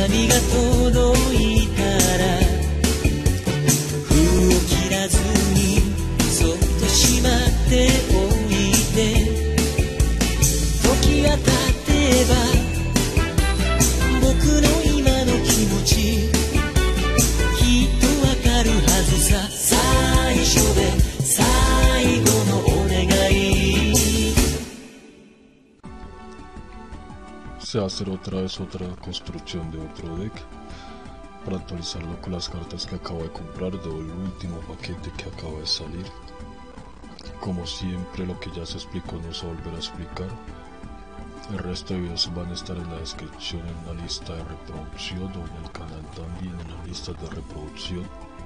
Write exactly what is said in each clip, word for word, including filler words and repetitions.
紙が届いたら封を切らずにそっとしまっておいて、時が経てば僕の今の気持ちきっとわかるはずさ。最初で最後のお願い。 Se va a hacer otra vez otra construcción de otro deck para actualizarlo con las cartas que acabo de comprar del último paquete que acaba de salir. Como siempre, lo que ya se explicó no se va a volver a explicar. El resto de videos van a estar en la descripción, en la lista de reproducción, o en el canal también en las listas de reproducción,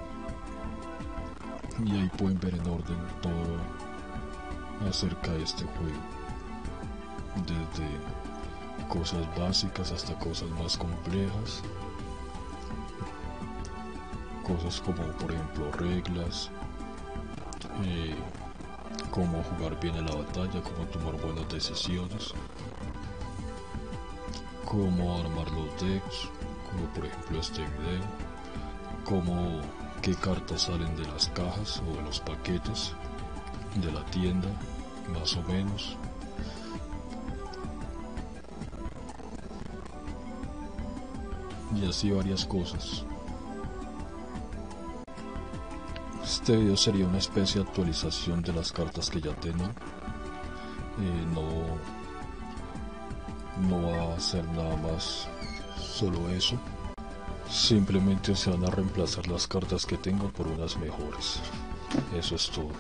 y ahí pueden ver en orden todo acerca de este juego, desde cosas básicas hasta cosas más complejas, cosas como por ejemplo reglas, eh, cómo jugar bien en la batalla, cómo tomar buenas decisiones, cómo armar los decks, como por ejemplo este video, cómo qué cartas salen de las cajas o de los paquetes de la tienda, más o menos. Y así varias cosas. Este video sería una especie de actualización de las cartas que ya tengo. Eh, no, no va a ser nada más solo eso. Simplemente se van a reemplazar las cartas que tengo por unas mejores. Eso es todo.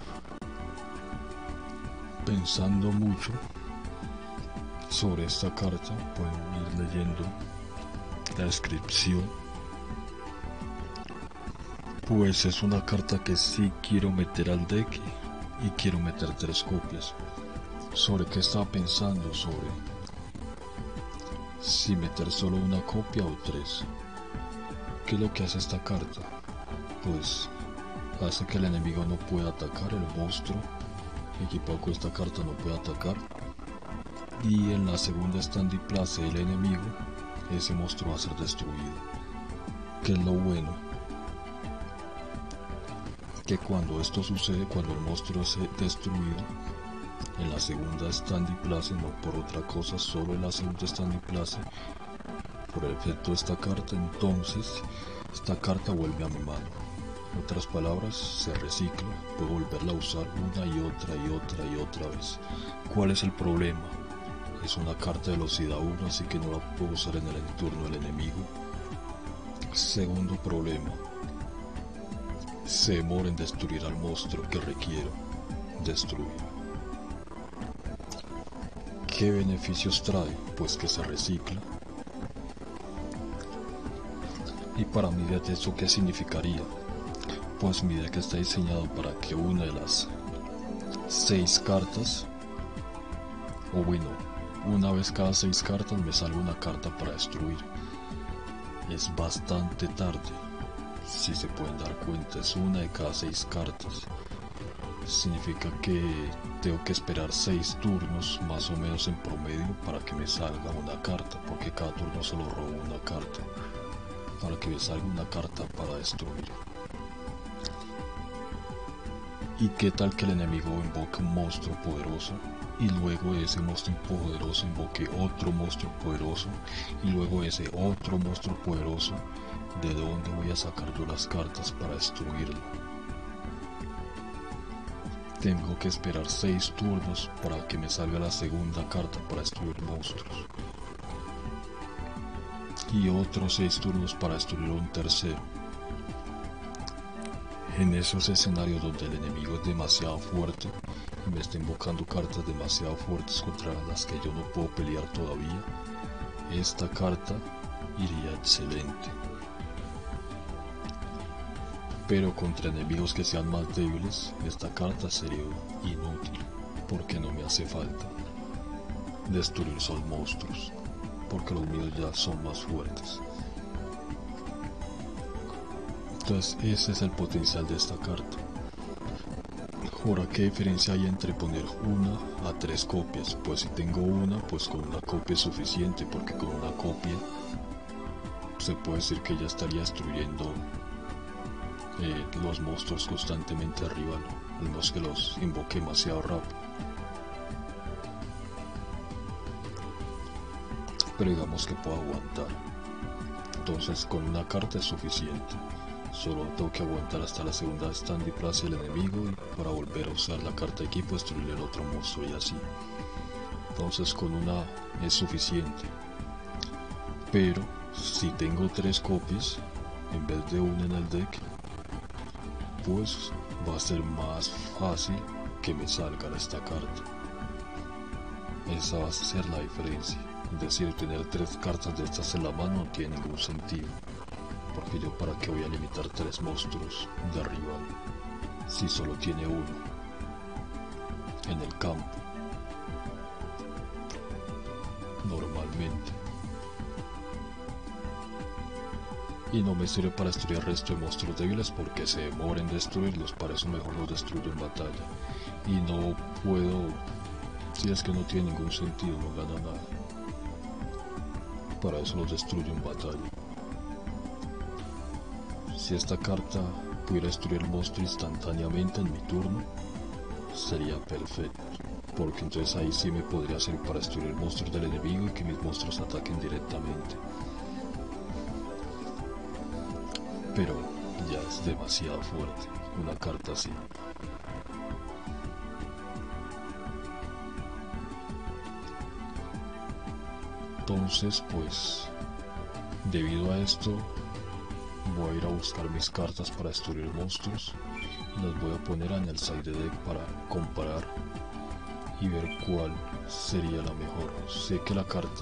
Pensando mucho sobre esta carta, pueden ir leyendo la descripción, pues es una carta que sí quiero meter al deck y quiero meter tres copias. Sobre qué estaba pensando, sobre si meter solo una copia o tres. ¿Qué es lo que hace esta carta? Pues hace que el enemigo no pueda atacar, el monstruo equipado con esta carta no puede atacar, y en la segunda stand y place del enemigo ese monstruo va a ser destruido. ¿Qué es lo bueno? Que cuando esto sucede, cuando el monstruo es destruido, en la segunda stand y place, no por otra cosa, solo en la segunda stand y place, por el efecto de esta carta, entonces esta carta vuelve a mi mano. En otras palabras, se recicla, puedo volverla a usar una y otra y otra y otra vez. ¿Cuál es el problema? Es una carta de velocidad uno, así que no la puedo usar en el entorno del enemigo. Segundo problema, se demora en destruir al monstruo que requiero destruir. ¿Qué beneficios trae? Pues que se recicla. Y para mi deck, ¿eso qué significaría? Pues mi deck está diseñado para que una de las seis cartas, o bueno, una vez cada seis cartas me salga una carta para destruir. Es bastante tarde, si se pueden dar cuenta, es una de cada seis cartas. Significa que tengo que esperar seis turnos más o menos en promedio para que me salga una carta, porque cada turno solo robo una carta, para que me salga una carta para destruir. ¿Y qué tal que el enemigo invoque un monstruo poderoso? Y luego ese monstruo poderoso invoque otro monstruo poderoso, y luego ese otro monstruo poderoso. ¿De dónde voy a sacar yo las cartas para destruirlo? Tengo que esperar seis turnos para que me salga la segunda carta para destruir monstruos, y otros seis turnos para destruir un tercero. En esos escenarios donde el enemigo es demasiado fuerte y me está invocando cartas demasiado fuertes contra las que yo no puedo pelear todavía, esta carta iría excelente. Pero contra enemigos que sean más débiles, esta carta sería inútil, porque no me hace falta destruir esos monstruos, porque los míos ya son más fuertes. Entonces ese es el potencial de esta carta. Ahora, ¿qué diferencia hay entre poner una a tres copias? Pues si tengo una, pues con una copia es suficiente, porque con una copia se puede decir que ya estaría destruyendo eh, los monstruos constantemente al rival, al menos que los invoque demasiado rápido. Pero digamos que puedo aguantar. Entonces con una carta es suficiente. Solo tengo que aguantar hasta la segunda stand y place del enemigo y para volver a usar la carta de equipo destruir el otro monstruo y así. Entonces con una es suficiente. Pero si tengo tres copies en vez de una en el deck, pues va a ser más fácil que me salga esta carta. Esa va a ser la diferencia. Es decir, tener tres cartas de estas en la mano no tiene ningún sentido. Porque yo para qué voy a limitar tres monstruos de rival si solo tiene uno en el campo normalmente. Y no me sirve para destruir el resto de monstruos débiles porque se demora en destruirlos, para eso mejor los destruyo en batalla. Y no puedo, si es que no tiene ningún sentido, no gana nada. Para eso los destruyo en batalla. Si esta carta pudiera destruir el monstruo instantáneamente en mi turno, sería perfecto, porque entonces ahí sí me podría servir para destruir el monstruo del enemigo y que mis monstruos ataquen directamente. Pero ya es demasiado fuerte una carta así. Entonces pues, debido a esto, voy a ir a buscar mis cartas para destruir monstruos y las voy a poner en el side deck para comparar y ver cuál sería la mejor. Sé que la carta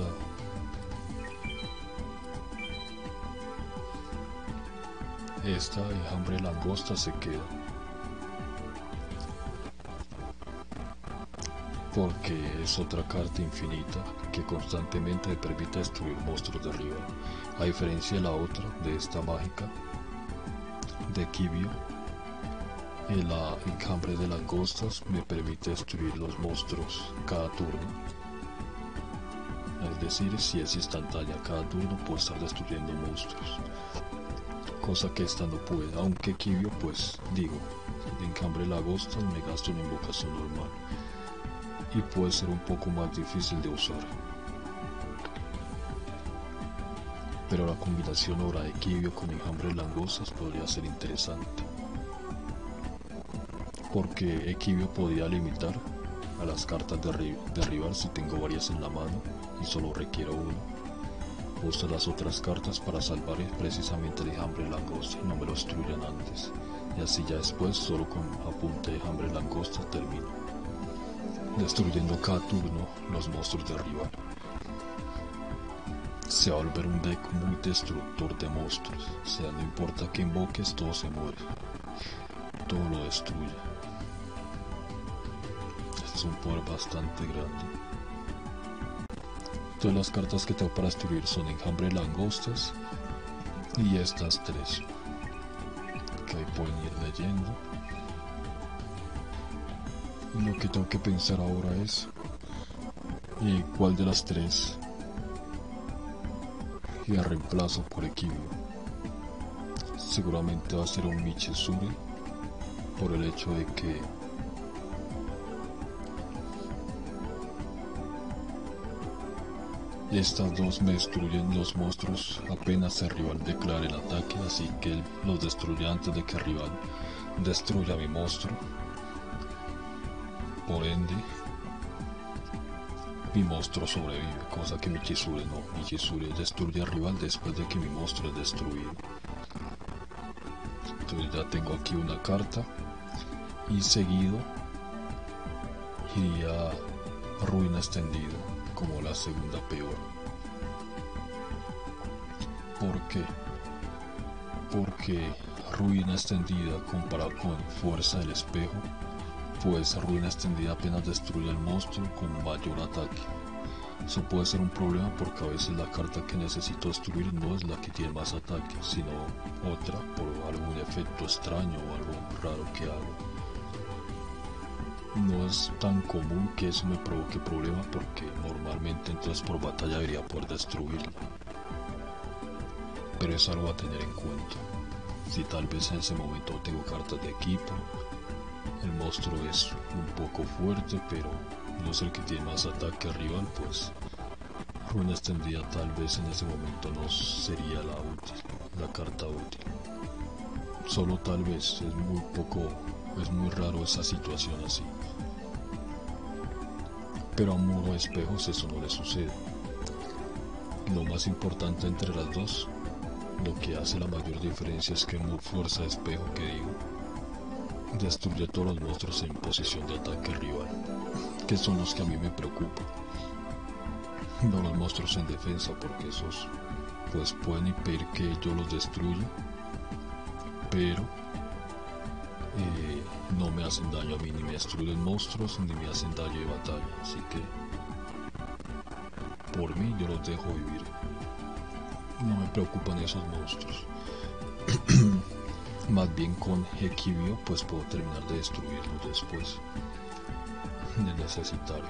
esta enjambre langosta se queda porque es otra carta infinita que constantemente me permite destruir monstruos de rival, a diferencia de la otra, de esta mágica de Kibio. El enjambre de langostas me permite destruir los monstruos cada turno, es decir, si es instantánea cada turno puedo estar destruyendo monstruos, cosa que esta no puede, aunque Kibio pues digo, de enjambre de langostas me gasto una invocación normal y puede ser un poco más difícil de usar. Pero la combinación ahora de Kibio con enjambre de langostas podría ser interesante, porque Kibio podría limitar a las cartas de, ri de rival si tengo varias en la mano y solo requiero una. Uso las otras cartas para salvar precisamente el enjambre de langosta y no me lo destruyan antes, y así ya después solo con apunte de enjambre de langosta termino destruyendo cada turno los monstruos de rival. Se va a volver un deck muy destructor de monstruos, o sea, no importa que invoques, todo se muere, todo lo destruye. Este es un poder bastante grande. Todas las cartas que tengo para destruir son enjambre de langostas y estas tres, que ahí pueden ir leyendo. Y lo que tengo que pensar ahora es ¿y cuál de las tres la reemplazo por Kibio? Seguramente va a ser un Michizure, por el hecho de que estas dos me destruyen los monstruos apenas el rival declare el ataque, así que los destruye antes de que el rival destruya a mi monstruo. Por ende, mi monstruo sobrevive, cosa que Michizure no. Michizure destruye al rival después de que mi monstruo es destruido. Entonces ya tengo aquí una carta y seguido iría ruina extendida como la segunda peor. ¿Por qué? Porque ruina extendida comparado con fuerza del espejo, pues ruina extendida apenas destruye al monstruo con mayor ataque. Eso puede ser un problema porque a veces la carta que necesito destruir no es la que tiene más ataque, sino otra por algún efecto extraño o algo raro que hago. No es tan común que eso me provoque problema porque normalmente entonces por batalla debería poder destruirla. pero es algo a tener en cuenta. Si tal vez en ese momento no tengo cartas de equipo, el monstruo es un poco fuerte, pero no es el que tiene más ataque al rival, pues ruina extendida tal vez en ese momento no sería la útil, la carta útil. Solo tal vez, es muy poco, es muy raro esa situación así. Pero a Muro de Espejos eso no le sucede. Lo más importante entre las dos, lo que hace la mayor diferencia es que Muro Fuerza de Espejo, que digo, destruye todos los monstruos en posición de ataque rival, que son los que a mí me preocupan. No los monstruos en defensa, porque esos pues pueden impedir que yo los destruya, pero eh, no me hacen daño a mí, ni me destruyen monstruos ni me hacen daño de batalla, así que por mí yo los dejo vivir. No me preocupan esos monstruos. Más bien con Equibio pues puedo terminar de destruirlos después de necesitarlo.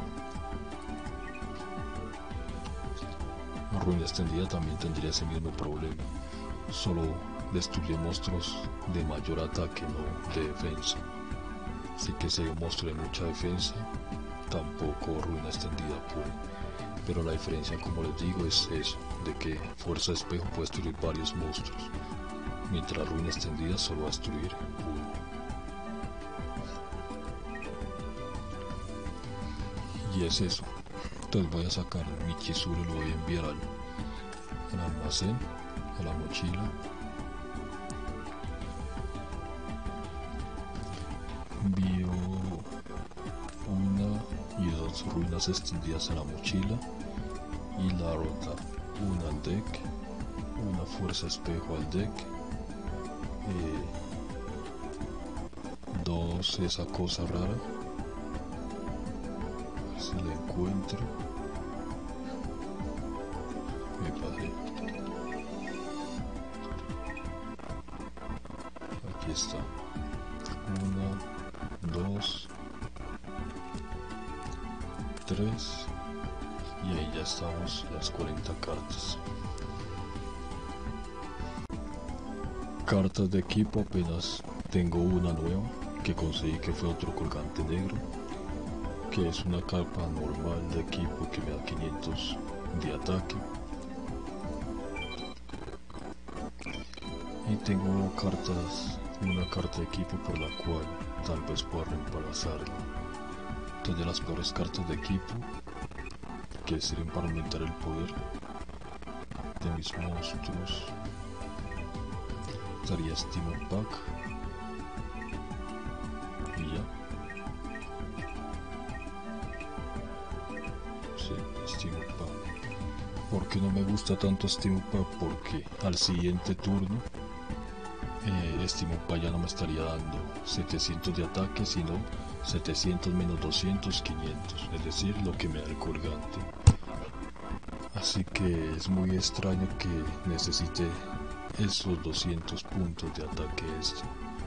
Ruina extendida también tendría ese mismo problema, solo destruye monstruos de mayor ataque, no de defensa. Así que si hay un monstruo de mucha defensa, tampoco ruina extendida puede. Pero la diferencia, como les digo, es eso, de que Fuerza de Espejo puede destruir varios monstruos, mientras ruina extendida solo va a destruir uno. Y es eso. Entonces voy a sacar mi Chizuru y lo voy a enviar al, al almacén, a la mochila. Envío una y dos ruinas extendidas a la mochila y la rota, una al deck, una fuerza espejo al deck, eh, dos esa cosa rara, a ver si la encuentro, me pasé, aquí está, una, dos, tres, y ahí ya estamos, las cuarenta cartas. Cartas de equipo apenas tengo una nueva que conseguí, que fue otro colgante negro, que es una capa normal de equipo que me da quinientos de ataque. Y tengo cartas, una carta de equipo por la cual tal vez pueda reemplazarla. Entonces, de las peores cartas de equipo que sirven para aumentar el poder de mis monstruos estaría Steam Pack y ya. Sí, Steam Pack. ¿Por qué no me gusta tanto Steam Pack? Porque al siguiente turno eh, Steam Pack ya no me estaría dando setecientos de ataque, sino setecientos menos doscientos, quinientos, es decir, lo que me da el colgante. Así que es muy extraño que necesite esos doscientos puntos de ataque extra.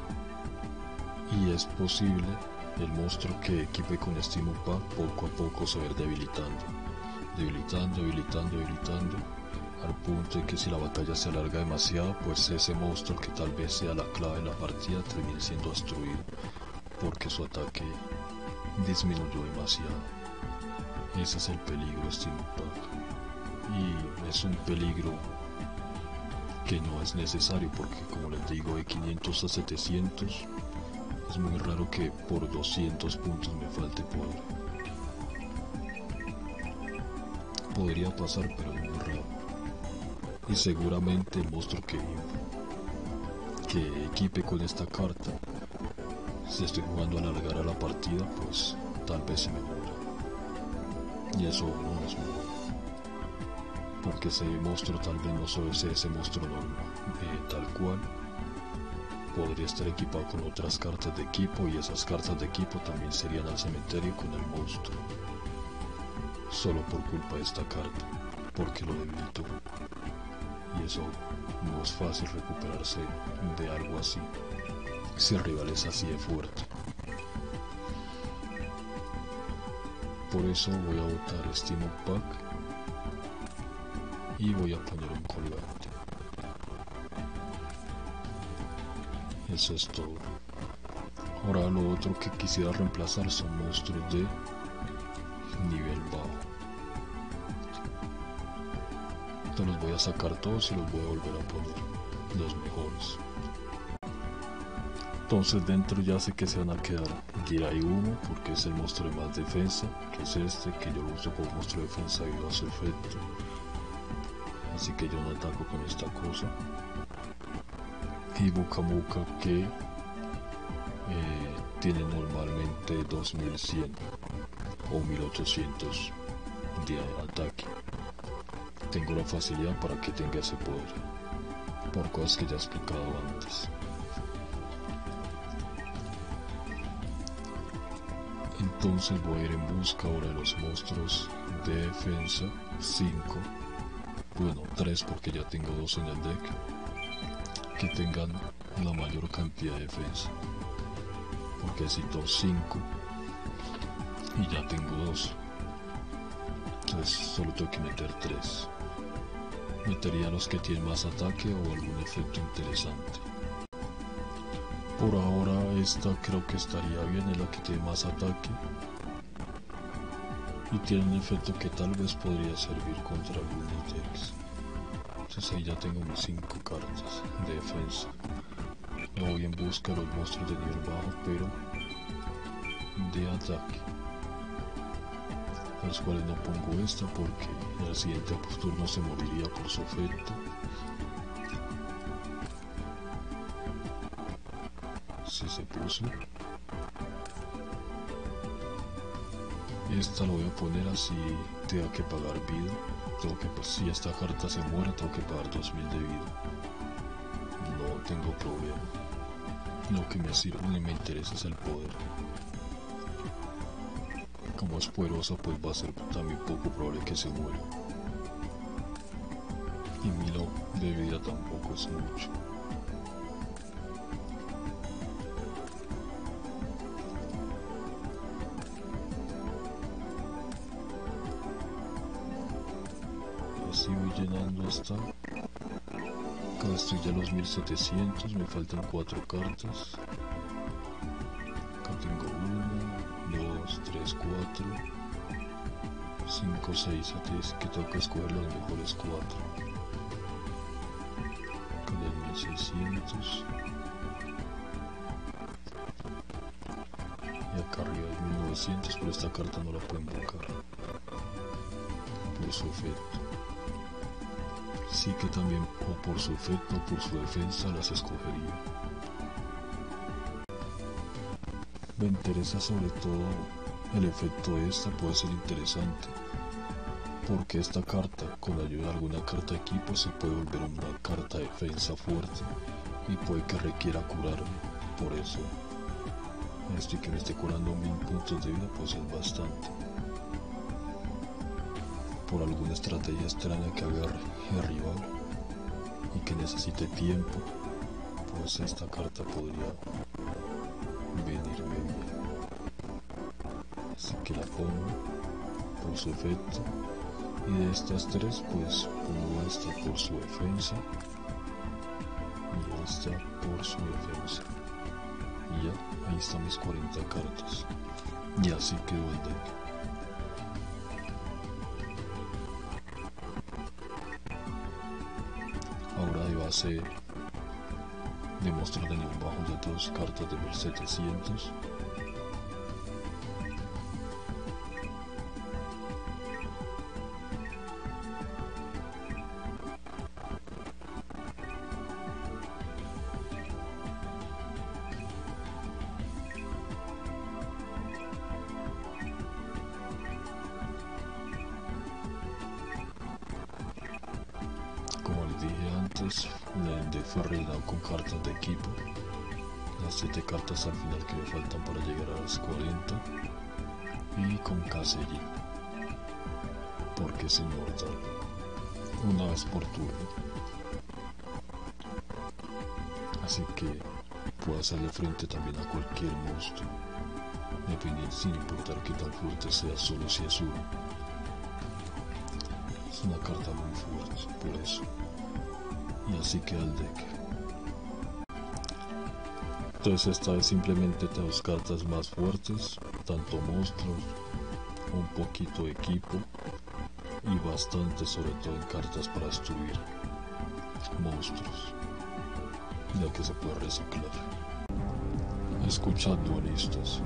Y es posible el monstruo que equipe con Steam Pack poco a poco se va a ir debilitando, debilitando, debilitando, debilitando, al punto de que si la batalla se alarga demasiado, pues ese monstruo que tal vez sea la clave de la partida termine siendo destruido, porque su ataque disminuyó demasiado. Ese es el peligro de Steam Pack, y es un peligro que no es necesario, porque como les digo, de quinientos a setecientos es muy raro que por doscientos puntos me falte poder. Podría pasar, pero es muy raro. Y seguramente el monstruo que, que equipe con esta carta, si estoy jugando a alargar a la partida, pues tal vez se me muera. Y eso no es muy bueno, porque ese monstruo tal vez no solo sea ese monstruo normal, eh, tal cual podría estar equipado con otras cartas de equipo, y esas cartas de equipo también serían al cementerio con el monstruo, solo por culpa de esta carta, porque lo debilitó. Y eso no es fácil recuperarse de algo así, si el rival es así de fuerte. Por eso voy a botar Steam Pack y voy a poner un colgante. eso es todo. Ahora lo otro que quisiera reemplazar son monstruos de nivel bajo. Entonces los voy a sacar todos y los voy a volver a poner los mejores. Entonces dentro ya sé que se van a quedar Jirai uno porque es el monstruo de más defensa, que es este, que yo lo uso como monstruo de defensa debido a su efecto. Así que yo no ataco con esta cosa. Y Muka Muka, que eh, tiene normalmente dos mil cien o mil ochocientos de ataque. Tengo la facilidad para que tenga ese poder, por cosas que ya he explicado antes. Entonces voy a ir en busca ahora de los monstruos de defensa cinco, bueno tres porque ya tengo dos en el deck, que tengan la mayor cantidad de defensa, porque necesito cinco y ya tengo dos, entonces solo tengo que meter tres. Metería los que tienen más ataque o algún efecto interesante. Por ahora esta creo que estaría bien, es la que tiene más ataque y tiene un efecto que tal vez podría servir contra algunos decks. Entonces ahí ya tengo mis cinco cartas de defensa. Me voy en busca de los monstruos de nivel bajo pero de ataque, a los cuales no pongo esta porque en el siguiente turno se moriría por su efecto. Si se puso, esta lo voy a poner así tenga que pagar vida. Tengo que, pues, si esta carta se muere tengo que pagar dos mil de vida, no tengo problema. Lo que me sirve y me interesa es el poder. Como es poderosa pues va a ser también poco probable que se muera, y mil de vida tampoco es mucho. Así voy llenando hasta acá, estoy ya a los mil setecientos, me faltan cuatro cartas. Acá tengo una, dos, tres, cuatro, cinco, seis, siete, que tengo que escoger los mejores cuatro. Acá los mil seiscientos y acá arriba hay mil novecientos, pero esta carta no la puedo invocar por su efecto. Sí que también o por su efecto o por su defensa las escogería. Me interesa sobre todo el efecto de esta, puede ser interesante porque esta carta con la ayuda de alguna carta de equipo se puede volver una carta de defensa fuerte y puede que requiera curarme. Por eso esto, y que me esté curando mil puntos de vida pues es bastante. Por alguna estrategia extraña que agarre el rival y que necesite tiempo, pues esta carta podría venirme bien. Así que la pongo por su efecto, y de estas tres pues pongo esta por su defensa y esta por su defensa, y ya ahí están mis cuarenta cartas y así quedó el deck. Ahora de base de monstruos de nivel bajo de dos cartas de mil setecientos. Como les dije antes, el deck fue rellenado con cartas de equipo, las siete cartas al final que me faltan para llegar a las cuarenta, y con Kasei, porque es inmortal, una vez por turno, así que puedo hacerle frente también a cualquier monstruo, dependiendo, sin importar qué tan fuerte sea, solo si es uno. Es una carta muy fuerte, por eso. Y así queda el deck. Entonces esta vez simplemente te dos cartas más fuertes, tanto monstruos, un poquito de equipo y bastante, sobre todo en cartas para destruir monstruos, ya que se puede reciclar. Escuchad, duelistas,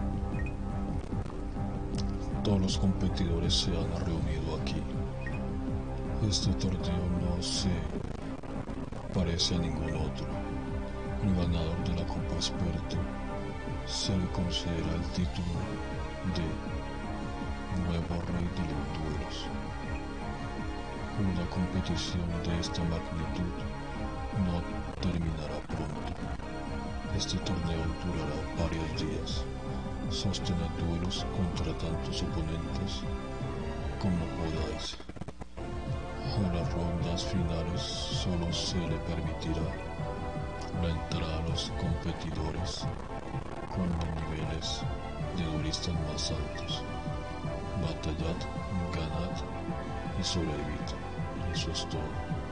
todos los competidores se han reunido aquí. Este torneo no se parece a ningún otro. El ganador de la Copa Experto se le considera el título de nuevo rey de los duelos. Una competición de esta magnitud no terminará pronto. Este torneo durará varios días. Sostened duelos contra tantos oponentes como podáis. En las rondas finales solo se le permitirá la entrada a los competidores con niveles de duelistas más altos. Batallad, ganad y sobrevivid. Eso es todo.